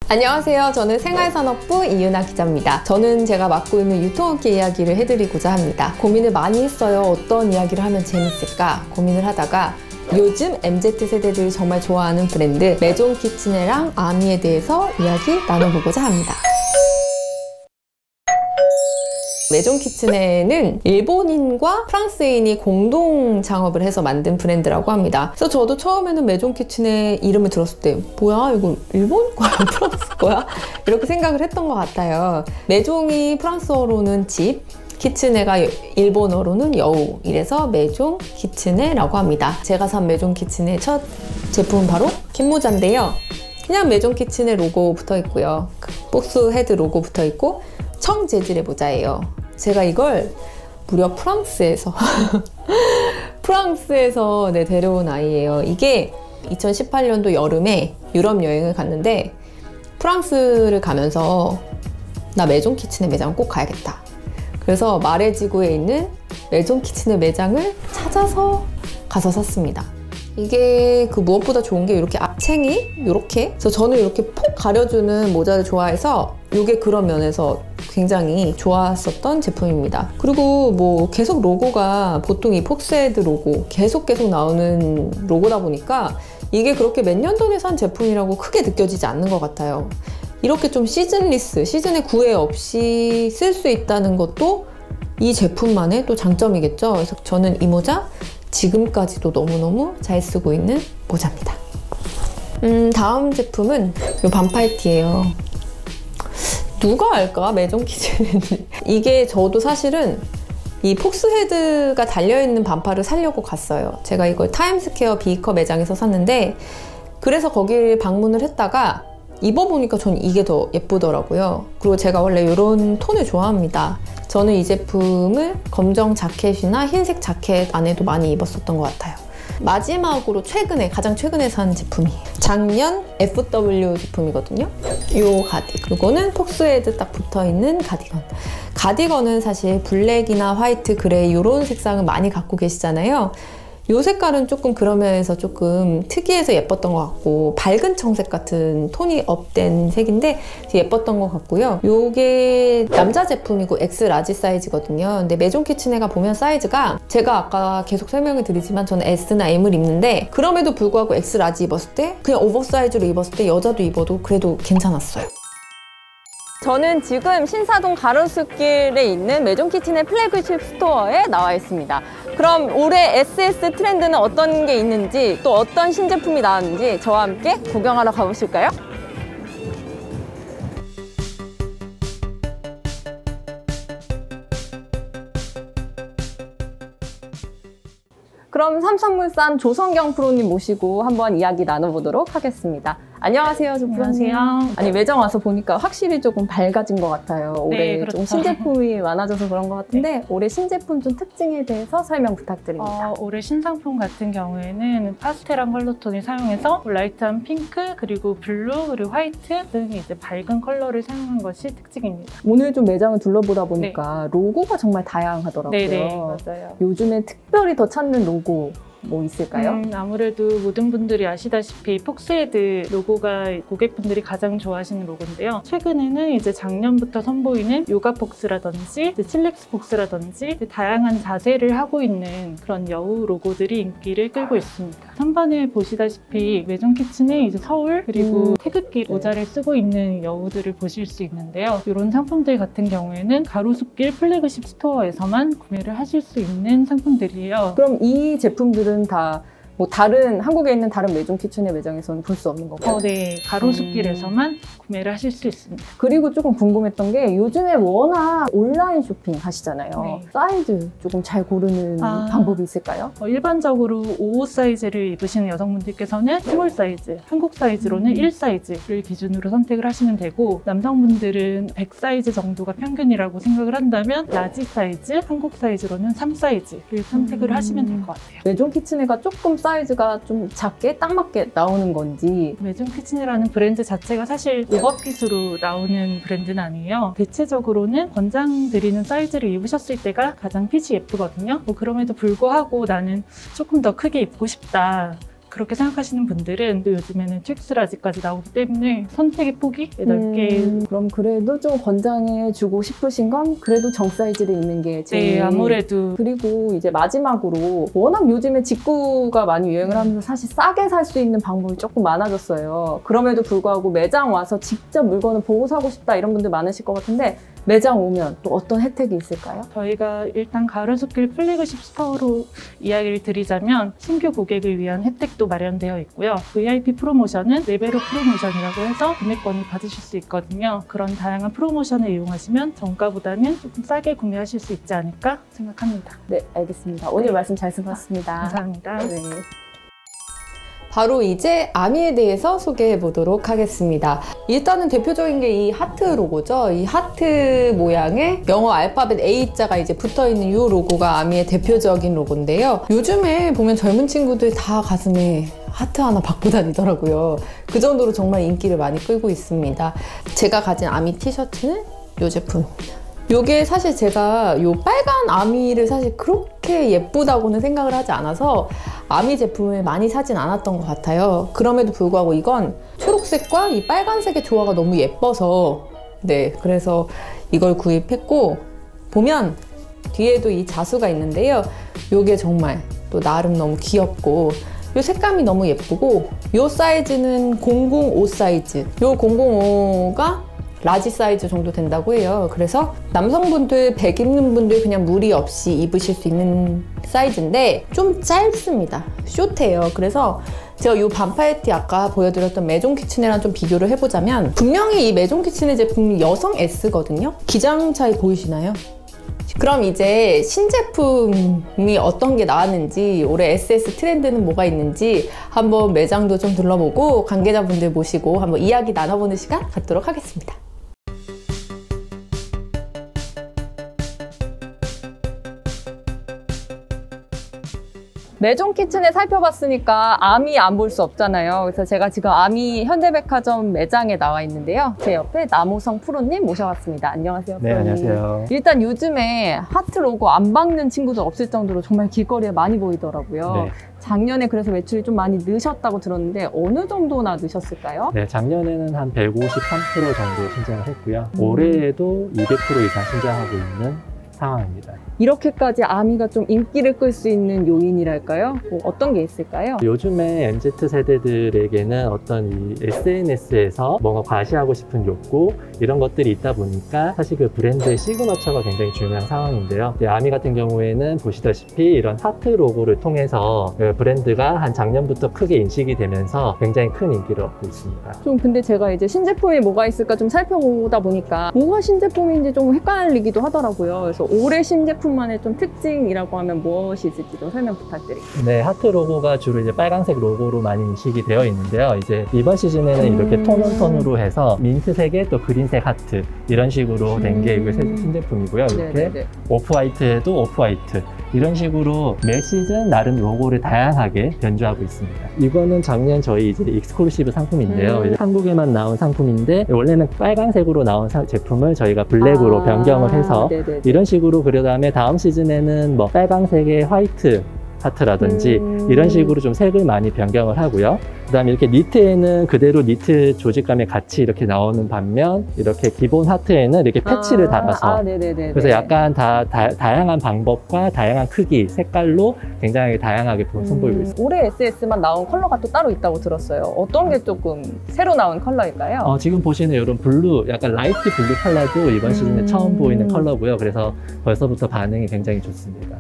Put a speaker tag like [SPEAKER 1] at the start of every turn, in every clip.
[SPEAKER 1] 안녕하세요. 저는 생활산업부 이윤아 기자입니다. 저는 제가 맡고 있는 유통업계 이야기를 해드리고자 합니다. 고민을 많이 했어요. 어떤 이야기를 하면 재밌을까 고민을 하다가 요즘 MZ세대들이 정말 좋아하는 브랜드 메종 키치네랑 아미에 대해서 이야기 나눠보고자 합니다. 메종 키치네는 일본인과 프랑스인이 공동 창업을 해서 만든 브랜드라고 합니다. 그래서 저도 처음에는 메종 키치네 이름을 들었을 때 뭐야 이거 일본 거야 프랑스 거야? 이렇게 생각을 했던 것 같아요. 메종이 프랑스어로는 집, 키치네가 일본어로는 여우, 이래서 메종 키치네라고 합니다. 제가 산 메종 키치네 첫 제품은 바로 캔모자인데요. 그냥 메종 키치네 로고 붙어 있고요. 복수 헤드 로고 붙어 있고 청 재질의 모자예요. 제가 이걸 무려 프랑스에서 데려온 아이예요. 이게 2018년도 여름에 유럽 여행을 갔는데 프랑스를 가면서 나 메종 키치네 매장 꼭 가야겠다. 그래서 마레지구에 있는 메종 키치네 매장을 찾아서 가서 샀습니다. 이게 무엇보다 좋은 게 이렇게 앞챙이 이렇게, 그래서 저는 이렇게 폭 가려주는 모자를 좋아해서 이게 그런 면에서 굉장히 좋았었던 제품입니다. 그리고 뭐 계속 로고가 보통 이 폭스헤드 로고 계속 나오는 로고다 보니까 이게 그렇게 몇 년 전에 산 제품이라고 크게 느껴지지 않는 것 같아요. 이렇게 좀 시즌리스, 시즌에 구애 없이 쓸 수 있다는 것도 이 제품만의 또 장점이겠죠. 그래서 저는 이 모자 지금까지도 너무너무 잘 쓰고 있는 모자입니다. 다음 제품은 이 반팔티예요. 누가 알까? 메종 키치네인지. 이게 저도 사실은 이 폭스헤드가 달려있는 반팔을 사려고 갔어요. 제가 이걸 타임스퀘어 비커 매장에서 샀는데 그래서 거기를 방문을 했다가 입어보니까 전 이게 더 예쁘더라고요. 그리고 제가 원래 이런 톤을 좋아합니다. 저는 이 제품을 검정 자켓이나 흰색 자켓 안에도 많이 입었었던 것 같아요. 마지막으로 가장 최근에 산 제품이 작년 FW 제품이거든요. 이 가디건. 이거는 폭스헤드 딱 붙어있는 가디건. 가디건은 사실 블랙이나 화이트, 그레이 이런 색상을 많이 갖고 계시잖아요. 이 색깔은 조금 그런 면에서 조금 특이해서 예뻤던 것 같고 밝은 청색 같은 톤이 업된 색인데 예뻤던 것 같고요. 이게 남자 제품이고 X 라지 사이즈거든요. 근데 메종 키치네가 보면 사이즈가 제가 아까 계속 설명을 드리지만 저는 S나 M을 입는데 그럼에도 불구하고 X 라지 입었을 때 그냥 오버사이즈로 입었을 때 여자도 입어도 그래도 괜찮았어요. 저는 지금 신사동 가로수길에 있는 메종 키치네 플래그십 스토어에 나와 있습니다. 그럼 올해 SS 트렌드는 어떤 게 있는지 또 어떤 신제품이 나왔는지 저와 함께 구경하러 가보실까요? 그럼 삼성물산 조성경 프로님 모시고 한번 이야기 나눠보도록 하겠습니다. 안녕하세요, 조 프로님.
[SPEAKER 2] 안녕하세요.
[SPEAKER 1] 아니, 매장 와서 보니까 확실히 조금 밝아진 것 같아요. 올해
[SPEAKER 2] 네, 그렇죠.
[SPEAKER 1] 좀 신제품이 많아져서 그런 것 같은데
[SPEAKER 2] 네.
[SPEAKER 1] 올해 신제품 좀 특징에 대해서 설명 부탁드립니다.
[SPEAKER 2] 올해 신상품 같은 경우에는 파스텔한 컬러톤을 사용해서 라이트한 핑크, 그리고 블루, 그리고 화이트 등 이제 밝은 컬러를 사용한 것이 특징입니다.
[SPEAKER 1] 오늘 좀 매장을 둘러보다 보니까 로고가 정말 다양하더라고요.
[SPEAKER 2] 네네, 맞아요.
[SPEAKER 1] 요즘에 특별히 더 찾는 로고 뭐 있을까요?
[SPEAKER 2] 아무래도 모든 분들이 아시다시피 폭스헤드 로고가 고객분들이 가장 좋아하시는 로고인데요. 최근에는 이제 작년부터 선보이는 요가 폭스라든지 칠렉스 폭스라든지 다양한 자세를 하고 있는 그런 여우 로고들이 인기를 끌고 있습니다. 선반에 보시다시피 메종 키치네 이제 서울 그리고 태극기 모자를 쓰고 있는 여우들을 보실 수 있는데요. 이런 상품들 같은 경우에는 가로수길 플래그십 스토어에서만 구매를 하실 수 있는 상품들이에요.
[SPEAKER 1] 그럼 이 제품들은 다 뭐 한국에 있는 다른 메종 키치네 매장에서는 볼 수 없는 거고?
[SPEAKER 2] 네, 가로수길에서만 구매를 하실 수 있습니다.
[SPEAKER 1] 그리고 조금 궁금했던 게 요즘에 워낙 온라인 쇼핑 하시잖아요.
[SPEAKER 2] 네.
[SPEAKER 1] 사이즈 조금 잘 고르는 방법이 있을까요?
[SPEAKER 2] 일반적으로 55 사이즈를 입으시는 여성분들께서는 스몰 사이즈, 한국 사이즈로는 1 사이즈를 기준으로 선택을 하시면 되고 남성분들은 100 사이즈 정도가 평균이라고 생각을 한다면 라지 사이즈, 한국 사이즈로는 3 사이즈를 선택을 하시면 될 것 같아요.
[SPEAKER 1] 메종 키치네가 조금 사이즈가 좀 작게 딱 맞게 나오는 건지.
[SPEAKER 2] 메종 키치네라는 브랜드 자체가 사실 오버핏으로 나오는 브랜드는 아니에요. 대체적으로는 권장드리는 사이즈를 입으셨을 때가 가장 핏이 예쁘거든요. 그럼에도 불구하고 나는 조금 더 크게 입고 싶다. 그렇게 생각하시는 분들은 또 요즘에는 트윅스라지까지 나오기 때문에 선택의 폭이 넓게.
[SPEAKER 3] 그럼 그래도 좀 권장해주고 싶으신 건 그래도 정 사이즈를 입는 게 제일.
[SPEAKER 2] 네, 아무래도.
[SPEAKER 3] 그리고 이제 마지막으로 워낙 요즘에 직구가 많이 유행을 하면서 사실 싸게 살 수 있는 방법이 조금 많아졌어요. 그럼에도 불구하고 매장 와서 직접 물건을 보고 사고 싶다 이런 분들 많으실 것 같은데 매장 오면 또 어떤 혜택이 있을까요?
[SPEAKER 2] 저희가 일단 가로수길 플래그십 스토어로 이야기를 드리자면 신규 고객을 위한 혜택도 마련되어 있고요. VIP 프로모션은 레벨업 프로모션이라고 해서 구매권을 받으실 수 있거든요. 그런 다양한 프로모션을 이용하시면 정가보다는 조금 싸게 구매하실 수 있지 않을까 생각합니다.
[SPEAKER 3] 네, 알겠습니다. 오늘 말씀 잘 들었습니다.
[SPEAKER 2] 감사합니다.
[SPEAKER 3] 네.
[SPEAKER 1] 바로 이제 아미에 대해서 소개해 보도록 하겠습니다. 일단은 대표적인 게 이 하트 로고죠. 이 하트 모양의 영어 알파벳 A자가 이제 붙어있는 이 로고가 아미의 대표적인 로고인데요. 요즘에 보면 젊은 친구들 다 가슴에 하트 하나 받고 다니더라고요. 그 정도로 정말 인기를 많이 끌고 있습니다. 제가 가진 아미 티셔츠는 이 제품입니다. 요게 사실 제가 요 빨간 아미를 사실 그렇게 예쁘다고는 생각을 하지 않아서 아미 제품을 많이 사진 않았던 것 같아요. 그럼에도 불구하고 이건 초록색과 이 빨간색의 조화가 너무 예뻐서 네, 그래서 이걸 구입했고 보면 뒤에도 이 자수가 있는데요. 요게 정말 또 나름 너무 귀엽고 요 색감이 너무 예쁘고 요 사이즈는 005 사이즈. 요 005가 라지 사이즈 정도 된다고 해요. 그래서 남성분들, 백 입는 분들 그냥 무리 없이 입으실 수 있는 사이즈인데 좀 짧습니다. 숏해요. 그래서 제가 이 반팔티 아까 보여드렸던 메종 키치네랑 좀 비교를 해보자면 분명히 이 메종 키치네 제품이 여성 S거든요. 기장 차이 보이시나요? 그럼 이제 신제품이 어떤 게 나왔는지 올해 SS 트렌드는 뭐가 있는지 한번 매장도 좀 둘러보고 관계자분들 모시고 한번 이야기 나눠보는 시간 갖도록 하겠습니다.
[SPEAKER 3] 매종 키친에 살펴봤으니까 아미 안 볼 수 없잖아요. 그래서 제가 지금 아미 현대백화점 매장에 나와 있는데요. 제 옆에 남호성 프로님 모셔왔습니다. 안녕하세요.
[SPEAKER 4] 네,
[SPEAKER 3] 프로님.
[SPEAKER 4] 안녕하세요.
[SPEAKER 3] 일단 요즘에 하트 로고 안 박는 친구들 없을 정도로 정말 길거리에 많이 보이더라고요.
[SPEAKER 4] 네.
[SPEAKER 3] 작년에 그래서 매출이 좀 많이 느셨다고 들었는데 어느 정도나 느셨을까요?
[SPEAKER 4] 네, 작년에는 한 153% 정도 신장을 했고요. 올해에도 200% 이상 신장하고 있는 상황입니다.
[SPEAKER 3] 이렇게까지 아미가 좀 인기를 끌 수 있는 요인이랄까요? 뭐 어떤 게 있을까요?
[SPEAKER 4] 요즘에 MZ 세대들에게는 어떤 이 SNS에서 뭔가 과시하고 싶은 욕구 이런 것들이 있다 보니까 사실 그 브랜드의 시그너처가 굉장히 중요한 상황인데요. 아미 같은 경우에는 보시다시피 이런 하트 로고를 통해서 그 브랜드가 한 작년부터 크게 인식이 되면서 굉장히 큰 인기를 얻고 있습니다.
[SPEAKER 3] 좀 근데 제가 이제 신제품이 뭐가 있을까 좀 살펴보다 보니까 뭐가 신제품인지 좀 헷갈리기도 하더라고요. 그래서 올해 신제품만의 좀 특징이라고 하면 무엇이 있을지 좀 설명 부탁드릴게요.
[SPEAKER 4] 네, 하트 로고가 주로 이제 빨간색 로고로 많이 인식이 되어 있는데요. 이제 이번 시즌에는 이렇게 톤온톤으로 해서 민트색에 또 그린색 하트 이런 식으로 된 게 이게 신제품이고요. 이렇게
[SPEAKER 3] 네네네.
[SPEAKER 4] 오프화이트에도 오프화이트 이런 식으로 매 시즌 나름 로고를 다양하게 변주하고 있습니다. 이거는 작년 저희 이제 익스클루시브 상품인데요. 이제 한국에만 나온 상품인데 원래는 빨간색으로 나온 제품을 저희가 블랙으로 변경을 해서
[SPEAKER 3] 네네네.
[SPEAKER 4] 이런 식으로 그 다음에 다음 시즌에는 뭐 빨간색의 화이트 하트라든지 이런 식으로 좀 색을 많이 변경을 하고요. 그 다음에 이렇게 니트에는 그대로 니트 조직감이 같이 이렇게 나오는 반면 이렇게 기본 하트에는 이렇게 패치를 달아서 그래서 약간 다양한 방법과 다양한 크기, 색깔로 굉장히 다양하게 선보이고 있습니다.
[SPEAKER 3] 올해 SS만 나온 컬러가 또 따로 있다고 들었어요. 어떤 게 조금 새로 나온 컬러일까요?
[SPEAKER 4] 지금 보시는 이런 블루, 약간 라이트 블루 컬러도 이번 시즌에 처음 보이는 컬러고요. 그래서 벌써부터 반응이 굉장히 좋습니다.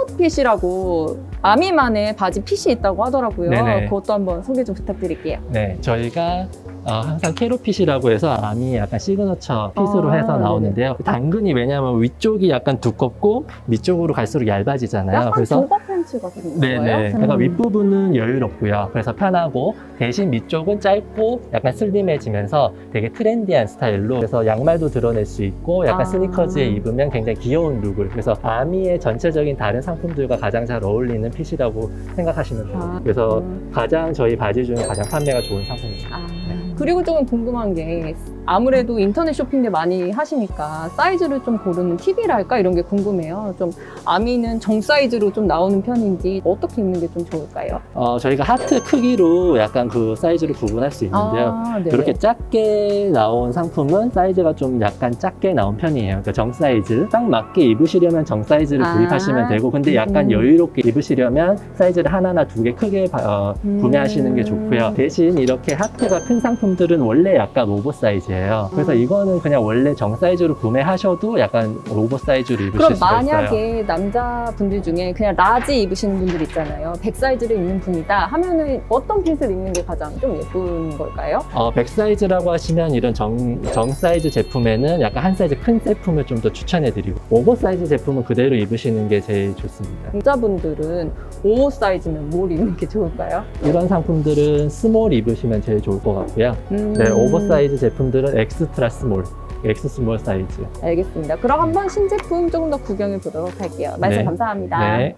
[SPEAKER 3] 캐럿핏이라고 아미만의 바지 핏이 있다고 하더라고요.
[SPEAKER 4] 네네.
[SPEAKER 3] 그것도 한번 소개 좀 부탁드릴게요.
[SPEAKER 4] 네, 저희가 항상 캐럿핏이라고 해서 아미 약간 시그너처 핏으로 해서 나오는데요. 당근이 왜냐하면 위쪽이 약간 두껍고 밑쪽으로 갈수록 얇아지잖아요.
[SPEAKER 3] 약간
[SPEAKER 4] 그래서
[SPEAKER 3] 조거 팬츠 같은 거예요?
[SPEAKER 4] 네네. 그러니까 윗부분은 여유롭고요. 그래서 편하고 대신 밑쪽은 짧고 약간 슬림해지면서 되게 트렌디한 스타일로 그래서 양말도 드러낼 수 있고 약간 스니커즈에 입으면 굉장히 귀여운 룩을 그래서 아미의 전체적인 다른 상품들과 가장 잘 어울리는 핏이라고 생각하시면 돼요. 그래서 가장 저희 바지 중에 가장 판매가 좋은 상품입니다.
[SPEAKER 3] 네. 그리고 조금 궁금한 게 아무래도 인터넷 쇼핑들 많이 하시니까 사이즈를 좀 고르는 팁이랄까 이런 게 궁금해요. 좀 아미는 정 사이즈로 좀 나오는 편인지 어떻게 입는 게 좀 좋을까요?
[SPEAKER 4] 저희가 하트 크기로 약간 그 사이즈를 구분할 수 있는데요.
[SPEAKER 3] 네.
[SPEAKER 4] 그렇게 작게 나온 상품은 사이즈가 좀 약간 작게 나온 편이에요. 그러니까 정 사이즈. 딱 맞게 입으시려면 정 사이즈를 구입하시면 되고, 근데 약간 여유롭게 입으시려면 사이즈를 하나나 두 개 크게 구매하시는 게 좋고요. 대신 이렇게 하트가 큰 상품들은 원래 약간 오버사이즈예요. 그래서 이거는 그냥 원래 정 사이즈로 구매하셔도 약간 오버사이즈로 입으실
[SPEAKER 3] 그럼
[SPEAKER 4] 수가 있어요.
[SPEAKER 3] 만약에 남자분들 중에 그냥 라지 입으시는 분들 있잖아요. 100사이즈를 입는 분이다 하면은 어떤 핏을 입는 게 가장 좀 예쁜 걸까요?
[SPEAKER 4] 100 사이즈라고 하시면 이런 정 사이즈 제품에는 약간 한 사이즈 큰 제품을 좀 더 추천해드리고, 오버 사이즈 제품은 그대로 입으시는 게 제일 좋습니다.
[SPEAKER 3] 여자분들은 55 사이즈면 뭘 입는 게 좋을까요?
[SPEAKER 4] 이런 상품들은 스몰 입으시면 제일 좋을 것 같고요. 네, 오버 사이즈 제품들은 엑스트라 스몰, 엑스 스몰 사이즈.
[SPEAKER 3] 알겠습니다. 그럼 한번 신제품 조금 더 구경해 보도록 할게요. 말씀
[SPEAKER 4] 네.
[SPEAKER 3] 감사합니다.
[SPEAKER 4] 네.